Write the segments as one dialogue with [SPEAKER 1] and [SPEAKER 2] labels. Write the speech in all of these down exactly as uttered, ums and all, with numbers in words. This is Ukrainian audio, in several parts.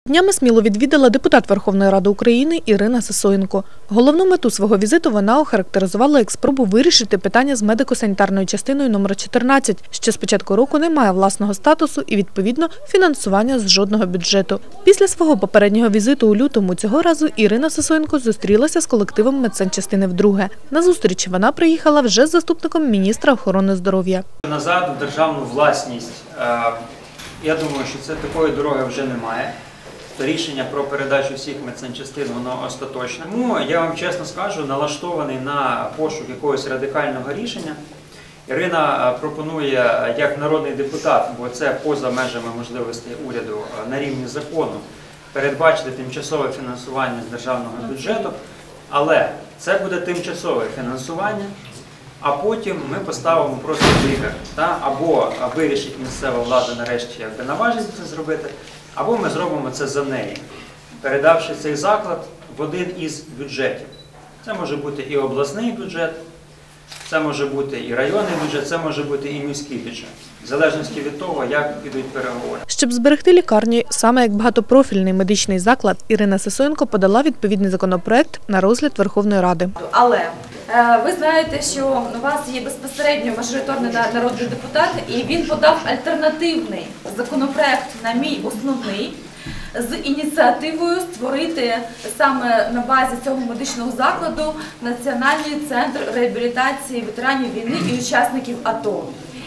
[SPEAKER 1] Днями Смілу відвідала депутат Верховної Ради України Ірина Сисоєнко. Головну мету свого візиту вона охарактеризувала як спробу вирішити питання з медико-санітарною частиною номер чотирнадцять, що з початку року не має власного статусу і, відповідно, фінансування з жодного бюджету. Після свого попереднього візиту у лютому цього разу Ірина Сисоєнко зустрілася з колективом медсанчастини вдруге. На зустріч вона приїхала вже з заступником міністра охорони здоров'я.
[SPEAKER 2] Назад в державну власність, я думаю, що це такої дороги вже немає. Рішення про передачу всіх медсанчастин, воно остаточне. Тому, я вам чесно скажу, налаштований на пошук якогось радикального рішення. Ірина пропонує, як народний депутат, бо це поза межами можливостей уряду, на рівні закону, передбачити тимчасове фінансування з державного бюджету, але це буде тимчасове фінансування, а потім ми поставимо просто тригер. Або вирішить місцева влада нарешті, якби наважиться це зробити, або ми зробимо це за неї, передавши цей заклад в один із бюджетів. Це може бути і обласний бюджет, це може бути і районний бюджет, це може бути і міський бюджет. В залежності від того, як підуть переговори.
[SPEAKER 1] Щоб зберегти лікарню саме як багатопрофільний медичний заклад, Ірина Сисоєнко подала відповідний законопроект на розгляд Верховної Ради.
[SPEAKER 3] Але ви знаєте, що у вас є безпосередньо мажоритарний народний депутат, і він подав альтернативний законопроект на мій основний, з ініціативою створити саме на базі цього медичного закладу Національний центр реабілітації ветеранів війни і учасників АТО.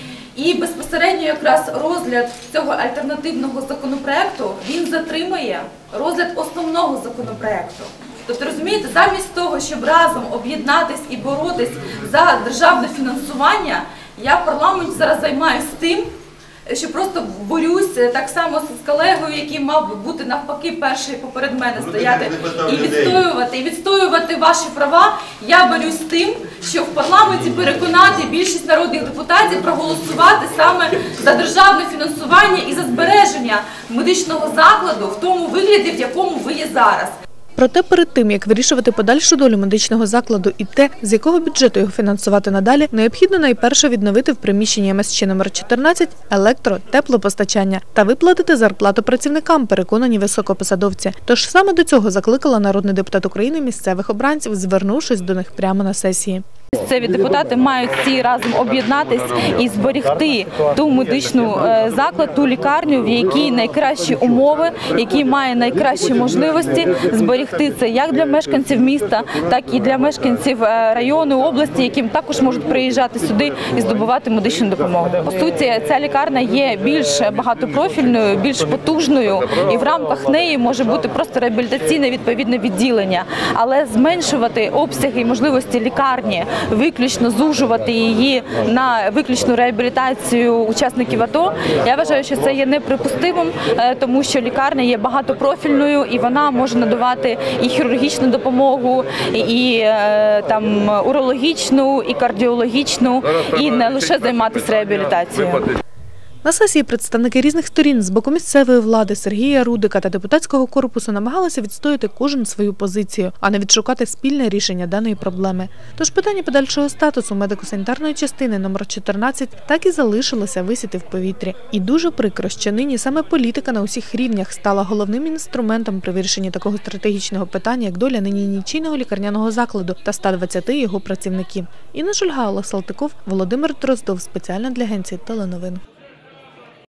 [SPEAKER 3] І безпосередньо якраз розгляд цього альтернативного законопроекту, він затримає розгляд основного законопроекту. Тобто, розумієте, замість того, щоб разом об'єднатись і боротись за державне фінансування, я в парламенті зараз займаюся тим, що просто борюсь так само з колегою, який мав би бути навпаки перший поперед мене стояти і відстоювати, і відстоювати ваші права. Я борюсь з тим, що в парламенті переконати більшість народних депутатів проголосувати саме за державне фінансування і за збереження медичного закладу в тому вигляді, в якому ви є зараз.
[SPEAKER 1] Проте перед тим, як вирішувати подальшу долю медичного закладу і те, з якого бюджету його фінансувати надалі, необхідно найперше відновити в приміщенні ем ес че номер чотирнадцять електро, теплопостачання та виплатити зарплату працівникам, переконані високопосадовці. Тож саме до цього закликала народний депутат України місцевих обранців, звернувшись до них прямо на сесії.
[SPEAKER 4] Місцеві депутати мають всі разом об'єднатись і зберегти ту медичну заклад, ту лікарню, в якій найкращі умови, які має найкращі можливості зберегти це як для мешканців міста, так і для мешканців району, області, яким також можуть приїжджати сюди і здобувати медичну допомогу. По суті, ця лікарня є більш багатопрофільною, більш потужною, і в рамках неї може бути просто реабілітаційне відповідне відділення. Але зменшувати обсяги і можливості лікарні, виключно зужувати її на виключну реабілітацію учасників АТО, я вважаю, що це є неприпустимим, тому що лікарня є багатопрофільною і вона може надавати і хірургічну допомогу, і там урологічну, і кардіологічну, і не лише займатися реабілітацією.
[SPEAKER 1] На сесії представники різних сторін з боку місцевої влади Сергія Рудика та депутатського корпусу намагалися відстояти кожен свою позицію, а не відшукати спільне рішення даної проблеми. Тож питання подальшого статусу медико-санітарної частини номер чотирнадцять так і залишилося висіти в повітрі. І дуже прикро, що нині саме політика на усіх рівнях стала головним інструментом при вирішенні такого стратегічного питання, як доля нині нічийного лікарняного закладу та ста двадцяти його працівників. Інна Шульга, Олег Салтиков, Володимир Дроздов. Спеціально для агенції теленовин.